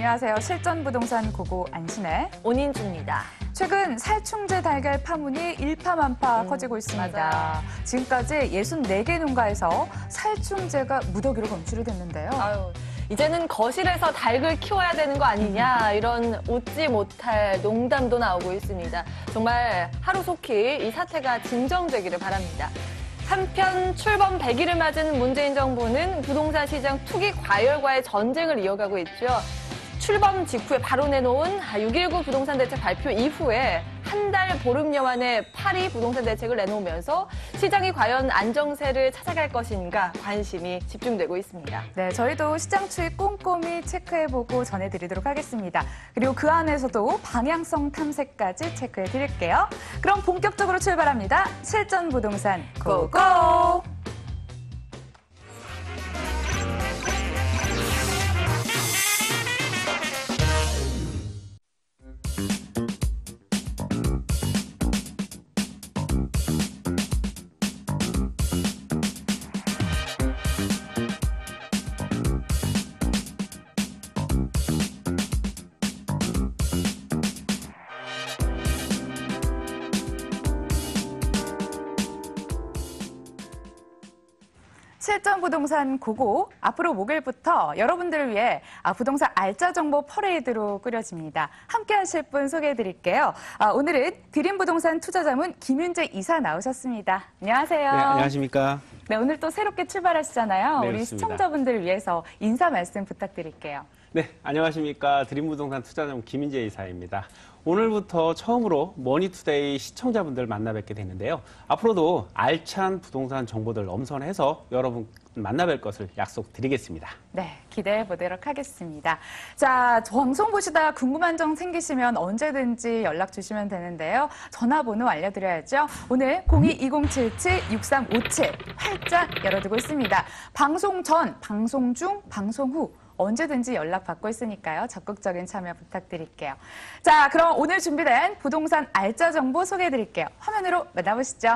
안녕하세요. 실전부동산 고고 안신혜 온인주입니다. 최근 살충제 달걀 파문이 일파만파 커지고 있습니다. 맞아요. 지금까지 64개 농가에서 살충제가 무더기로 검출이 됐는데요. 이제는 거실에서 닭을 키워야 되는 거 아니냐 이런 웃지 못할 농담도 나오고 있습니다. 정말 하루속히 이 사태가 진정되기를 바랍니다. 한편 출범 100일을 맞은 문재인 정부는 부동산 시장 투기 과열과의 전쟁을 이어가고 있죠. 출범 직후에 바로 내놓은 6.19 부동산 대책 발표 이후에 한 달 보름여 만에 8위 부동산 대책을 내놓으면서 시장이 과연 안정세를 찾아갈 것인가 관심이 집중되고 있습니다. 네, 저희도 시장 추이 꼼꼼히 체크해보고 전해드리도록 하겠습니다. 그리고 그 안에서도 방향성 탐색까지 체크해드릴게요. 그럼 본격적으로 출발합니다. 실전부동산 고고! 실전부동산 고고, 앞으로 목요일부터 여러분들을 위해 부동산 알짜 정보 퍼레이드로 꾸려집니다. 함께 하실 분 소개해드릴게요. 오늘은 드림부동산 투자자문 김윤재 이사 나오셨습니다. 안녕하세요. 네, 안녕하십니까. 네, 오늘 또 새롭게 출발하시잖아요. 네, 우리 그렇습니다. 시청자분들을 위해서 인사 말씀 부탁드릴게요. 네, 안녕하십니까. 드림부동산 투자자문 김인재 이사입니다. 오늘부터 처음으로 머니투데이 시청자분들 만나 뵙게 되는데요. 앞으로도 알찬 부동산 정보들 엄선해서 여러분 만나 뵐 것을 약속드리겠습니다. 네, 기대해 보도록 하겠습니다. 자, 방송 보시다가 궁금한 점 생기시면 언제든지 연락 주시면 되는데요. 전화번호 알려드려야죠. 오늘 02-2077-6357 활짝 열어두고 있습니다. 방송 전, 방송 중, 방송 후 언제든지 연락 받고 있으니까요. 적극적인 참여 부탁드릴게요. 자, 그럼 오늘 준비된 부동산 알짜 정보 소개해드릴게요. 화면으로 만나보시죠.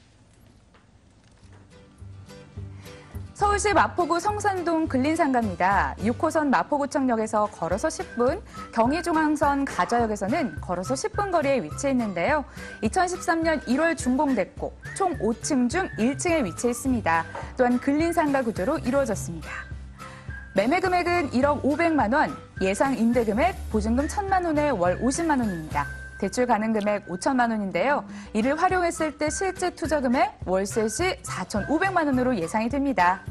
서울시 마포구 성산동 근린상가입니다. 6호선 마포구청역에서 걸어서 10분, 경의중앙선 가좌역에서는 걸어서 10분 거리에 위치해 있는데요. 2013년 1월 준공됐고 총 5층 중 1층에 위치해 있습니다. 또한 근린상가 구조로 이루어졌습니다. 매매 금액은 1억 500만 원, 예상 임대 금액, 보증금 1,000만 원에 월 50만 원입니다. 대출 가능 금액 5천만 원인데요. 이를 활용했을 때 실제 투자 금액 월세 시 4,500만 원으로 예상이 됩니다.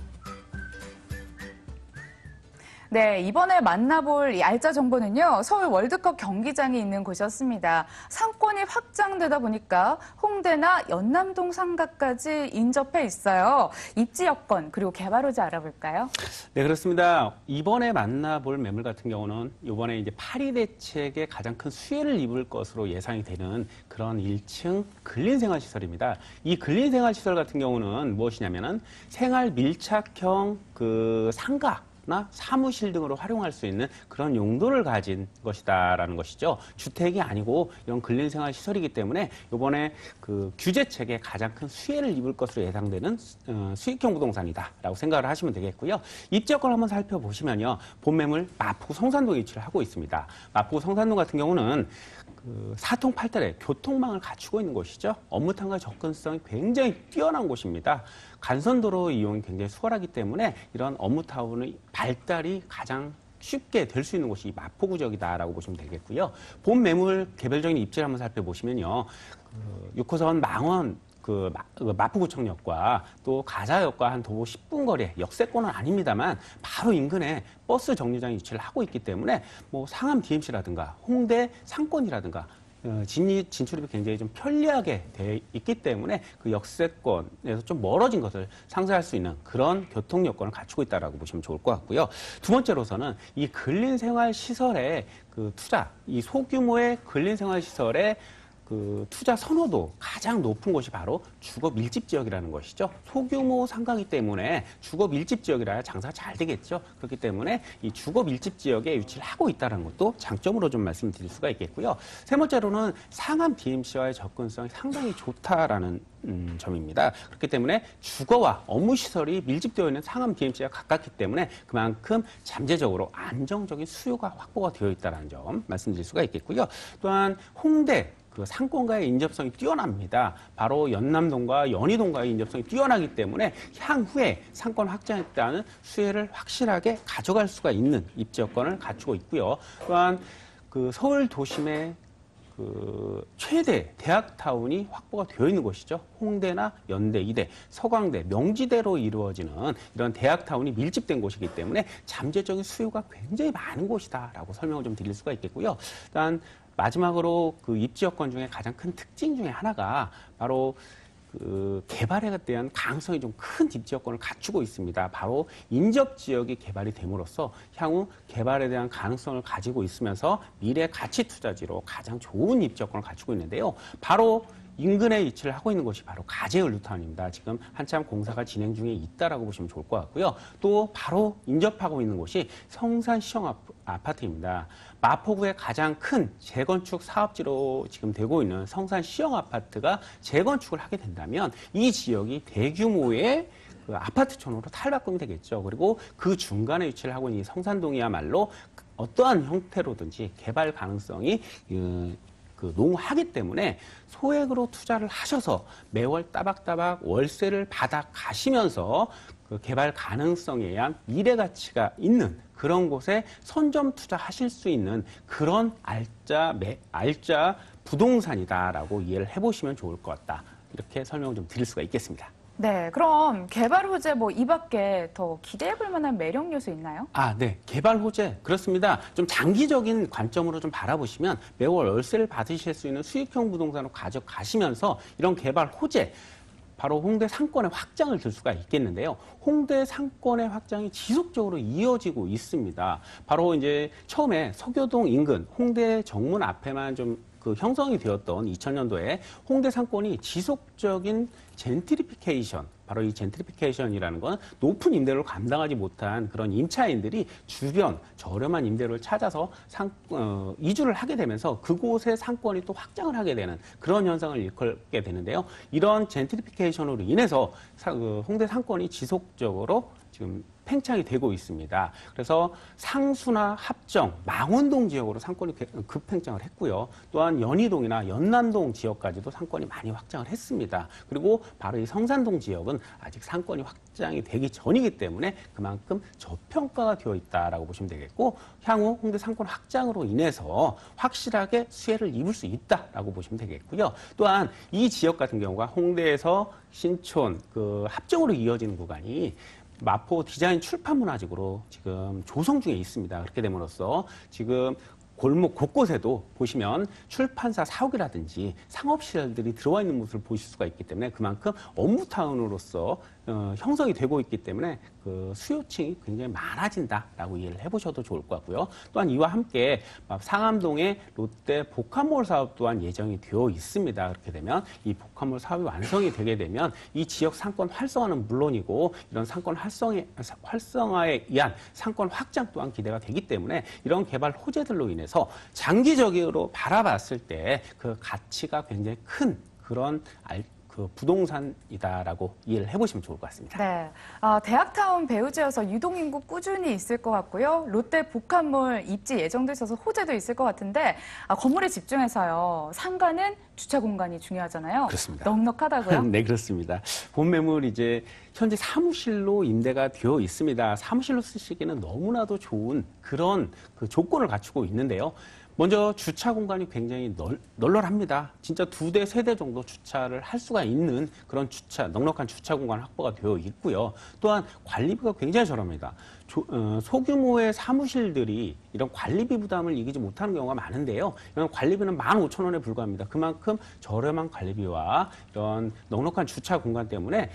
네, 이번에 만나볼 이 알짜 정보는요. 서울 월드컵 경기장이 있는 곳이었습니다. 상권이 확장되다 보니까 홍대나 연남동 상가까지 인접해 있어요. 입지 여건 그리고 개발 호지 알아볼까요? 네, 그렇습니다. 이번에 만나볼 매물 같은 경우는 이번에 이제 8.2 대책에 가장 큰 수혜를 입을 것으로 예상이 되는 그런 1층 근린생활시설입니다. 이 근린생활시설 같은 경우는 무엇이냐면은 생활 밀착형 그 상가 나 사무실 등으로 활용할 수 있는 그런 용도를 가진 것이다라는 것이죠. 주택이 아니고 이런 근린생활 시설이기 때문에 이번에 그 규제책에 가장 큰 수혜를 입을 것으로 예상되는 수익형 부동산이다라고 생각을 하시면 되겠고요. 입지 여건을 한번 살펴보시면요, 본 매물 마포구 성산동에 위치를 하고 있습니다. 마포구 성산동 같은 경우는 그 사통팔달의 교통망을 갖추고 있는 곳이죠. 업무탕과 접근성이 굉장히 뛰어난 곳입니다. 간선도로 이용이 굉장히 수월하기 때문에 이런 업무타운의 발달이 가장 쉽게 될 수 있는 곳이 마포구 지역이다라고 보시면 되겠고요. 본 매물 개별적인 입지를 한번 살펴보시면요, 6호선 망원 마포구청역과 또 가자역과 한 도보 10분 거리에, 역세권은 아닙니다만 바로 인근에 버스 정류장이 위치를 하고 있기 때문에 뭐 상암 DMC라든가 홍대 상권이라든가 진출입이 굉장히 좀 편리하게 되어 있기 때문에 그 역세권에서 좀 멀어진 것을 상쇄할 수 있는 그런 교통 여건을 갖추고 있다라고 보시면 좋을 것 같고요. 두 번째로서는 이 근린생활 시설의 그 투자, 이 소규모의 근린생활 시설의 그 투자 선호도 가장 높은 곳이 바로 주거 밀집 지역이라는 것이죠. 소규모 상가이기 때문에 주거 밀집 지역이라야 장사가 잘 되겠죠. 그렇기 때문에 이 주거 밀집 지역에 위치를 하고 있다는 것도 장점으로 좀 말씀드릴 수가 있겠고요. 세 번째로는 상암 DMC와의 접근성이 상당히 좋다라는 점입니다. 그렇기 때문에 주거와 업무 시설이 밀집되어 있는 상암 DMC가 가깝기 때문에 그만큼 잠재적으로 안정적인 수요가 확보가 되어 있다는 점 말씀드릴 수가 있겠고요. 또한 홍대 그 상권과의 인접성이 뛰어납니다. 바로 연남동과 연희동과의 인접성이 뛰어나기 때문에 향후에 상권 확장에 따른 수혜를 확실하게 가져갈 수가 있는 입지 여건을 갖추고 있고요. 또한 그 서울 도심의 그 최대 대학타운이 확보가 되어 있는 곳이죠. 홍대나 연대, 이대, 서강대, 명지대로 이루어지는 이런 대학타운이 밀집된 곳이기 때문에 잠재적인 수요가 굉장히 많은 곳이다라고 설명을 좀 드릴 수가 있겠고요. 일단 마지막으로 그 입지 여건 중에 가장 큰 특징 중에 하나가 바로 그 개발에 대한 가능성이 좀 큰 입지 여건을 갖추고 있습니다. 바로 인접 지역이 개발이 됨으로써 향후 개발에 대한 가능성을 가지고 있으면서 미래 가치 투자지로 가장 좋은 입지 여건을 갖추고 있는데요. 바로 인근에 위치를 하고 있는 곳이 바로 가재연루타운입니다. 지금 한참 공사가 진행 중에 있다라고 보시면 좋을 것 같고요. 또 바로 인접하고 있는 곳이 성산시청 아파트입니다. 마포구의 가장 큰 재건축 사업지로 지금 되고 있는 성산시청 아파트가 재건축을 하게 된다면 이 지역이 대규모의 그 아파트촌으로 탈바꿈이 되겠죠. 그리고 그 중간에 위치를 하고 있는 이 성산동이야말로 어떠한 형태로든지 개발 가능성이 그 농후하기 때문에 소액으로 투자를 하셔서 매월 따박따박 월세를 받아 가시면서 그 개발 가능성에 의한 미래 가치가 있는 그런 곳에 선점 투자하실 수 있는 그런 알짜 부동산이다라고 이해를 해보시면 좋을 것 같다. 이렇게 설명을 좀 드릴 수가 있겠습니다. 네, 그럼 개발 호재 뭐 이 밖에 더 기대해 볼 만한 매력 요소 있나요? 네. 개발 호재. 그렇습니다. 좀 장기적인 관점으로 좀 바라보시면 매월 월세를 받으실 수 있는 수익형 부동산으로 가져가시면서 이런 개발 호재, 바로 홍대 상권의 확장을 들 수가 있겠는데요. 홍대 상권의 확장이 지속적으로 이어지고 있습니다. 바로 이제 처음에 서교동 인근 홍대 정문 앞에만 좀 그 형성이 되었던 2000년도에 홍대 상권이 지속적인 젠트리피케이션, 바로 이 젠트리피케이션이라는 건 높은 임대료를 감당하지 못한 그런 임차인들이 주변 저렴한 임대료를 찾아서 이주를 하게 되면서 그곳의 상권이 또 확장을 하게 되는 그런 현상을 일컬게 되는데요. 이런 젠트리피케이션으로 인해서 홍대 상권이 지속적으로 지금 팽창이 되고 있습니다. 그래서 상수나 합정, 망원동 지역으로 상권이 급팽창을 했고요. 또한 연희동이나 연남동 지역까지도 상권이 많이 확장을 했습니다. 그리고 바로 이 성산동 지역은 아직 상권이 확장이 되기 전이기 때문에 그만큼 저평가가 되어 있다라고 보시면 되겠고, 향후 홍대 상권 확장으로 인해서 확실하게 수혜를 입을 수 있다라고 보시면 되겠고요. 또한 이 지역 같은 경우가 홍대에서 신촌, 그 합정으로 이어지는 구간이 마포 디자인 출판문화직으로 지금 조성 중에 있습니다. 그렇게 됨으로써 지금 골목 곳곳에도 보시면 출판사 사옥이라든지 상업시설들이 들어와 있는 모습을 보실 수가 있기 때문에 그만큼 업무타운으로서 형성이 되고 있기 때문에 그 수요층이 굉장히 많아진다라고 이해를 해보셔도 좋을 것 같고요. 또한 이와 함께 상암동의 롯데 복합몰 사업 또한 예정이 되어 있습니다. 그렇게 되면 이 복합몰 사업이 완성이 되게 되면 이 지역 상권 활성화는 물론이고 이런 상권 활성화에 의한 상권 확장 또한 기대가 되기 때문에 이런 개발 호재들로 인해서 장기적으로 바라봤을 때 그 가치가 굉장히 큰 그런 그 부동산이다라고 이해를 해보시면 좋을 것 같습니다. 네, 대학타운 배우지여서 유동인구 꾸준히 있을 것 같고요. 롯데 복합몰 입지 예정돼 있어서 호재도 있을 것 같은데 건물에 집중해서요. 상가는 주차 공간이 중요하잖아요. 그렇습니다. 넉넉하다고요? 네, 그렇습니다. 본 매물 이제 현재 사무실로 임대가 되어 있습니다. 사무실로 쓰시기에는 너무나도 좋은 그런 그 조건을 갖추고 있는데요. 먼저 주차 공간이 굉장히 널널합니다. 진짜 2대, 3대 정도 주차를 할 수가 있는 그런 넉넉한 주차 공간 확보가 되어 있고요. 또한 관리비가 굉장히 저렴합니다. 소규모의 사무실들이 이런 관리비 부담을 이기지 못하는 경우가 많은데요. 이런 관리비는 15,000원에 불과합니다. 그만큼 저렴한 관리비와 이런 넉넉한 주차 공간 때문에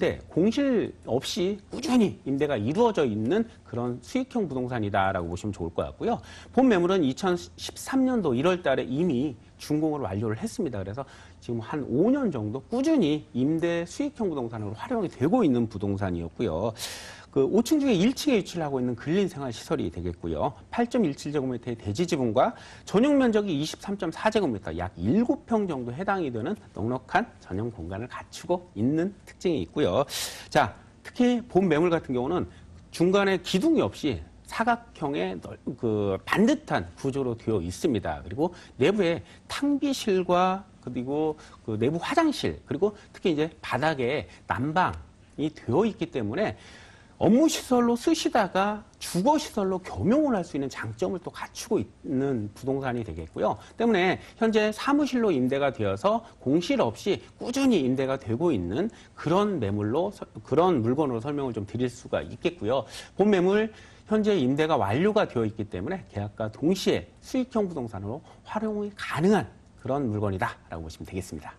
공실 없이 꾸준히 임대가 이루어져 있는 그런 수익형 부동산이다라고 보시면 좋을 것 같고요. 본 매물은 2013년도 1월 달에 이미 준공을 완료를 했습니다. 그래서 지금 한 5년 정도 꾸준히 임대 수익형 부동산으로 활용이 되고 있는 부동산이었고요. 그 5층 중에 1층에 위치를 하고 있는 근린생활시설이 되겠고요. 8.17제곱미터의 대지 지분과 전용 면적이 23.4제곱미터, 약 7평 정도 해당이 되는 넉넉한 전용 공간을 갖추고 있는 특징이 있고요. 자, 특히 본 매물 같은 경우는 중간에 기둥이 없이 사각형의 반듯한 구조로 되어 있습니다. 그리고 내부에 탕비실과 그리고 그 내부 화장실, 그리고 특히 이제 바닥에 난방이 되어 있기 때문에 업무시설로 쓰시다가 주거시설로 겸용을 할 수 있는 장점을 또 갖추고 있는 부동산이 되겠고요. 때문에 현재 사무실로 임대가 되어서 공실 없이 꾸준히 임대가 되고 있는 그런 그런 물건으로 설명을 좀 드릴 수가 있겠고요. 본 매물 현재 임대가 완료가 되어 있기 때문에 계약과 동시에 수익형 부동산으로 활용이 가능한 그런 물건이다라고 보시면 되겠습니다.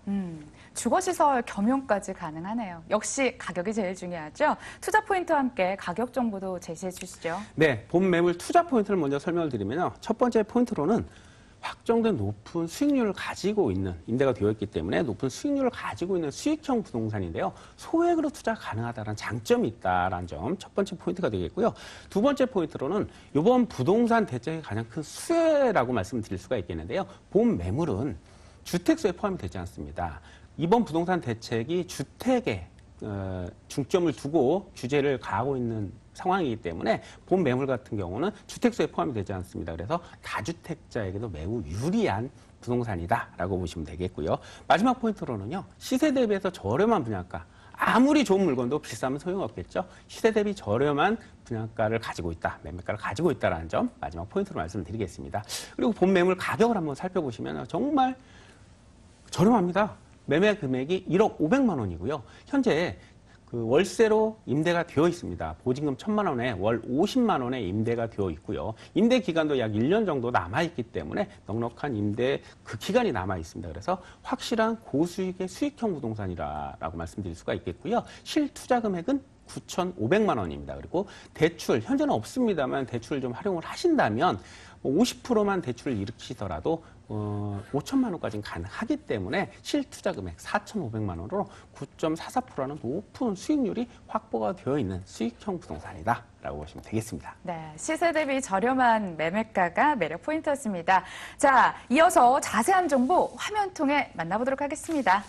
주거시설 겸용까지 가능하네요. 역시 가격이 제일 중요하죠. 투자 포인트와 함께 가격 정보도 제시해 주시죠. 네, 본 매물 투자 포인트를 먼저 설명을 드리면요. 첫 번째 포인트로는 확정된 높은 수익률을 가지고 있는, 임대가 되어 있기 때문에 높은 수익률을 가지고 있는 수익형 부동산인데요. 소액으로 투자 가능하다는 장점이 있다는 점 첫 번째 포인트가 되겠고요. 두 번째 포인트로는 이번 부동산 대책의 가장 큰 수혜라고 말씀드릴 수가 있겠는데요. 본 매물은 주택수에 포함이 되지 않습니다. 이번 부동산 대책이 주택에 중점을 두고 규제를 가하고 있는 상황이기 때문에 본 매물 같은 경우는 주택수에 포함이 되지 않습니다. 그래서 다주택자에게도 매우 유리한 부동산이다라고 보시면 되겠고요. 마지막 포인트로는요. 시세 대비해서 저렴한 분양가. 아무리 좋은 물건도 비싸면 소용없겠죠. 시세 대비 저렴한 분양가를 가지고 있다, 매매가를 가지고 있다는 점 마지막 포인트로 말씀드리겠습니다. 그리고 본 매물 가격을 한번 살펴보시면 정말 저렴합니다. 매매 금액이 1억 500만 원이고요. 현재 그 월세로 임대가 되어 있습니다. 보증금 1,000만 원에 월 50만 원에 임대가 되어 있고요. 임대 기간도 약 1년 정도 남아있기 때문에 넉넉한 임대 그 기간이 남아 있습니다. 그래서 확실한 고수익의 수익형 부동산이라고 말씀드릴 수가 있겠고요. 실투자 금액은 9,500만 원입니다. 그리고 대출, 현재는 없습니다만 대출을 좀 활용을 하신다면 50%만 대출을 일으키더라도 5천만 원까지는 가능하기 때문에 실투자 금액 4,500만 원으로 9.44%라는 높은 수익률이 확보가 되어 있는 수익형 부동산이다라고 보시면 되겠습니다. 네, 시세 대비 저렴한 매매가가 매력 포인트였습니다. 자, 이어서 자세한 정보 화면 통해 만나보도록 하겠습니다.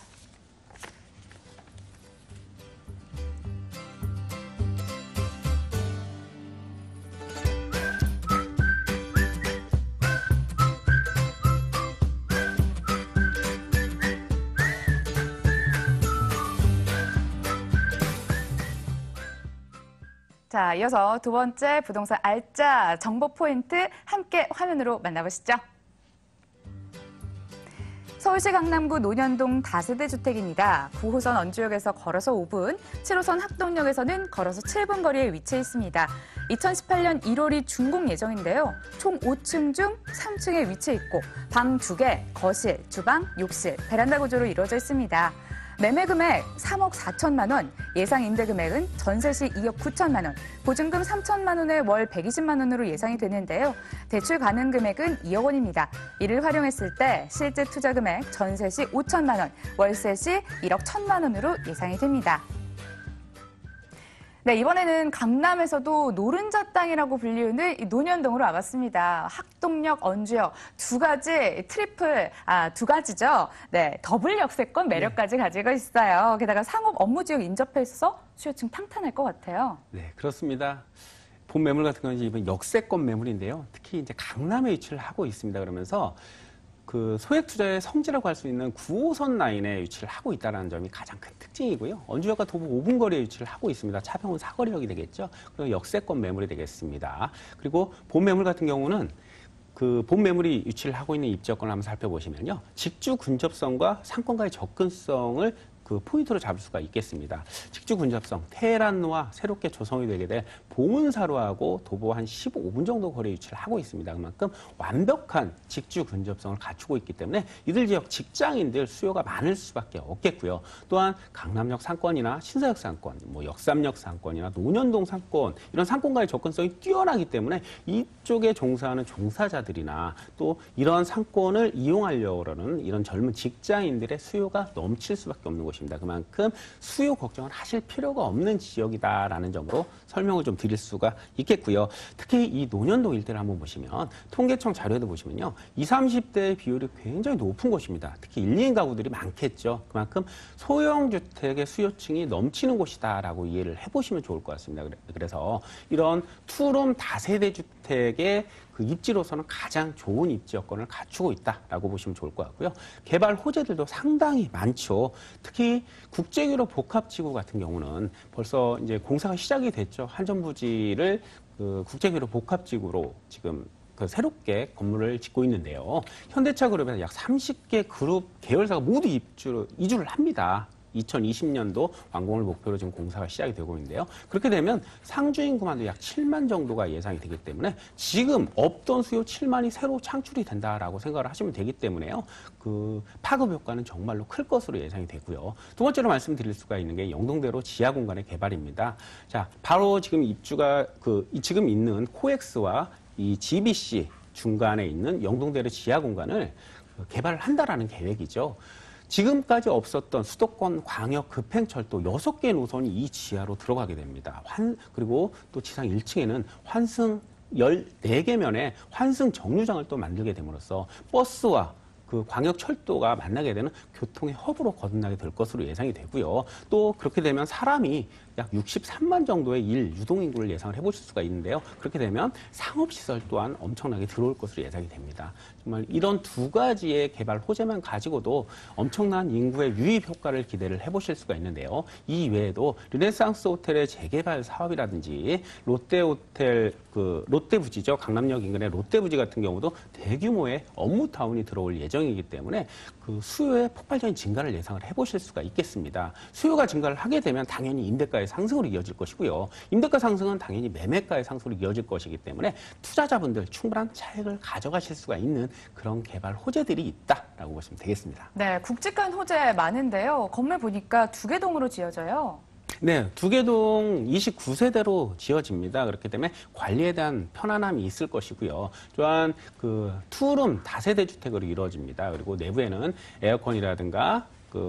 자, 이어서 두 번째 부동산 알짜 정보 포인트 함께 화면으로 만나보시죠. 서울시 강남구 논현동 다세대 주택입니다. 9호선 언주역에서 걸어서 5분, 7호선 학동역에서는 걸어서 7분 거리에 위치해 있습니다. 2018년 1월이 준공 예정인데요. 총 5층 중 3층에 위치해 있고 방 2개, 거실, 주방, 욕실, 베란다 구조로 이루어져 있습니다. 매매 금액 3억 4천만 원, 예상 임대 금액은 전세 시 2억 9천만 원, 보증금 3천만 원에 월 120만 원으로 예상이 되는데요. 대출 가능 금액은 2억 원입니다. 이를 활용했을 때 실제 투자 금액 전세 시 5천만 원, 월세 시 1억 1천만 원으로 예상이 됩니다. 네, 이번에는 강남에서도 노른자 땅이라고 불리우는 이 논현동으로 와봤습니다. 학동역, 언주역 두 가지죠. 네, 더블 역세권 매력까지 가지고 있어요. 게다가 상업 업무 지역 인접해 있어서 수요층 탄탄할 것 같아요. 네, 그렇습니다. 본 매물 같은 경우는 이번 역세권 매물인데요. 특히 이제 강남에 위치를 하고 있습니다. 그러면서 그 소액 투자의 성지라고 할 수 있는 9호선 라인에 위치를 하고 있다는 점이 가장 큰 특징이고요. 언주역과 도보 5분 거리에 위치를 하고 있습니다. 차평은 사거리역이 되겠죠. 그리고 역세권 매물이 되겠습니다. 그리고 본 매물 같은 경우는 그 본 매물이 위치를 하고 있는 입지여건을 한번 살펴보시면요. 직주 근접성과 상권과의 접근성을 그 포인트로 잡을 수가 있겠습니다. 직주 근접성, 테헤란과 새롭게 조성이 되게 될 보문사루하고 도보 한 15분 정도 거리 위치를 하고 있습니다. 그만큼 완벽한 직주 근접성을 갖추고 있기 때문에 이들 지역 직장인들 수요가 많을 수밖에 없겠고요. 또한 강남역 상권이나 신사역 상권, 뭐 역삼역 상권이나 논현동 상권 이런 상권과의 접근성이 뛰어나기 때문에 이쪽에 종사하는 종사자들이나 또 이런 상권을 이용하려고 하는 이런 젊은 직장인들의 수요가 넘칠 수밖에 없는 곳입니다. 그만큼 수요 걱정을 하실 필요가 없는 지역이다라는 점으로 설명을 좀 드릴 수가 있겠고요. 특히 이 논현동 일대를 한번 보시면 통계청 자료에도 보시면요. 20, 30대의 비율이 굉장히 높은 곳입니다. 특히 1, 2인 가구들이 많겠죠. 그만큼 소형주택의 수요층이 넘치는 곳이다라고 이해를 해보시면 좋을 것 같습니다. 그래서 이런 투룸 다세대 주택의 그 입지로서는 가장 좋은 입지 여건을 갖추고 있다라고 보시면 좋을 것 같고요. 개발 호재들도 상당히 많죠. 특히 국제규모 복합지구 같은 경우는 벌써 이제 공사가 시작이 됐죠. 한전부지를 그 국제규모 복합지구로 지금 그 새롭게 건물을 짓고 있는데요. 현대차 그룹에서 약 30개 그룹 계열사가 모두 이주를 합니다. 2020년도 완공을 목표로 지금 공사가 시작이 되고 있는데요. 그렇게 되면 상주 인구만도 약 7만 정도가 예상이 되기 때문에 지금 없던 수요 7만이 새로 창출이 된다라고 생각을 하시면 되기 때문에요. 그 파급 효과는 정말로 클 것으로 예상이 되고요. 두 번째로 말씀드릴 수가 있는 게 영동대로 지하 공간의 개발입니다. 자, 바로 지금 입주가 지금 있는 코엑스와 이 GBC 중간에 있는 영동대로 지하 공간을 개발을 한다라는 계획이죠. 지금까지 없었던 수도권 광역 급행철도 6개 노선이 이 지하로 들어가게 됩니다. 그리고 또 지상 1층에는 환승 14개면에 환승 정류장을 또 만들게 됨으로써 버스와 그 광역철도가 만나게 되는 교통의 허브로 거듭나게 될 것으로 예상이 되고요. 또 그렇게 되면 사람이 약 63만 정도의 유동인구를 예상을 해보실 수가 있는데요. 그렇게 되면 상업시설 또한 엄청나게 들어올 것으로 예상이 됩니다. 정말 이런 두 가지의 개발 호재만 가지고도 엄청난 인구의 유입 효과를 기대를 해보실 수가 있는데요. 이 외에도 르네상스 호텔의 재개발 사업이라든지 롯데호텔, 롯데부지죠. 강남역 인근의 롯데부지 같은 경우도 대규모의 업무타운이 들어올 예정이기 때문에 그 수요의 폭발적인 증가를 예상을 해보실 수가 있겠습니다. 수요가 증가를 하게 되면 당연히 임대가의 상승으로 이어질 것이고요. 임대가 상승은 당연히 매매가의 상승으로 이어질 것이기 때문에 투자자분들 충분한 차익을 가져가실 수가 있는 그런 개발 호재들이 있다라고 보시면 되겠습니다. 네, 굵직한 호재 많은데요. 건물 보니까 2개 동으로 지어져요. 네, 2개 동 29세대로 지어집니다. 그렇기 때문에 관리에 대한 편안함이 있을 것이고요. 또한 그 투룸 다세대 주택으로 이루어집니다. 그리고 내부에는 에어컨이라든가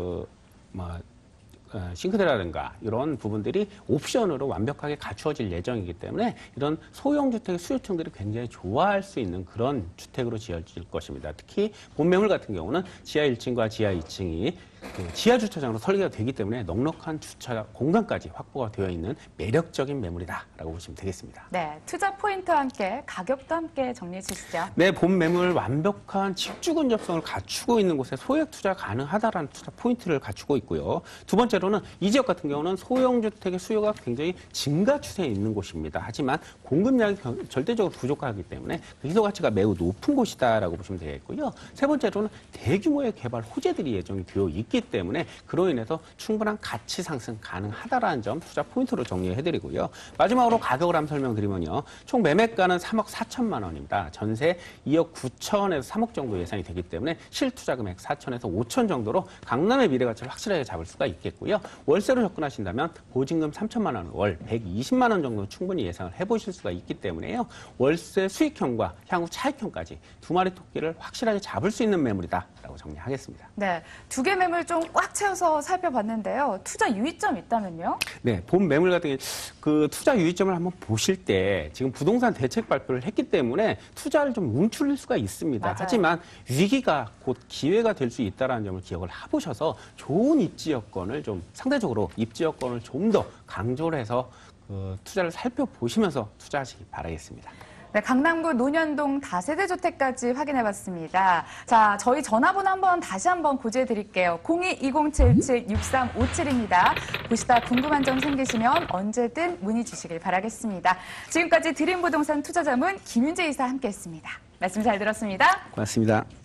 싱크대라든가 이런 부분들이 옵션으로 완벽하게 갖추어질 예정이기 때문에 이런 소형 주택의 수요층들이 굉장히 좋아할 수 있는 그런 주택으로 지어질 것입니다. 특히 본매물 같은 경우는 지하 1층과 지하 2층이 지하 주차장으로 설계가 되기 때문에 넉넉한 주차 공간까지 확보가 되어 있는 매력적인 매물이다라고 보시면 되겠습니다. 네, 투자 포인트와 함께 가격도 함께 정리해 주시죠. 네, 본 매물 완벽한 직주 근접성을 갖추고 있는 곳에 소액 투자 가능하다라는 투자 포인트를 갖추고 있고요. 두 번째로는 이 지역 같은 경우는 소형 주택의 수요가 굉장히 증가 추세에 있는 곳입니다. 하지만 공급량이 절대적으로 부족하기 때문에 그 희소 가치가 매우 높은 곳이다라고 보시면 되겠고요. 세 번째로는 대규모의 개발 호재들이 예정이 되어 있기 때문에 그로 인해서 충분한 가치 상승 가능하다라는 점 투자 포인트로 정리해드리고요. 마지막으로 가격을 한번 설명드리면요. 총 매매가는 3억 4천만 원입니다. 전세 2억 9천에서 3억 정도 예상이 되기 때문에 실투자 금액 4천에서 5천 정도로 강남의 미래 가치를 확실하게 잡을 수가 있겠고요. 월세로 접근하신다면 보증금 3천만 원, 월 120만 원 정도 충분히 예상을 해보실 수가 있기 때문에요. 월세 수익형과 향후 차익형까지 두 마리 토끼를 확실하게 잡을 수 있는 매물이다라고 정리하겠습니다. 네, 2개 매물 좀 꽉 채워서 살펴봤는데요. 투자 유의점 있다면요? 네, 본 매물 같은 경우 그 투자 유의점을 한번 보실 때 지금 부동산 대책 발표를 했기 때문에 투자를 좀 멈출 수가 있습니다. 맞아요. 하지만 위기가 곧 기회가 될 수 있다는 점을 기억을 해보셔서 좋은 입지 여건을 좀 상대적으로 입지 여건을 좀 더 강조를 해서 그 투자를 살펴보시면서 투자하시기 바라겠습니다. 네, 강남구 논현동 다세대 주택까지 확인해봤습니다. 자, 저희 전화번호 다시 한번 고지해 드릴게요. 02-2077-6357입니다. 보시다 궁금한 점 생기시면 언제든 문의 주시길 바라겠습니다. 지금까지 드림부동산 투자자문 김윤재 이사 함께했습니다. 말씀 잘 들었습니다. 고맙습니다.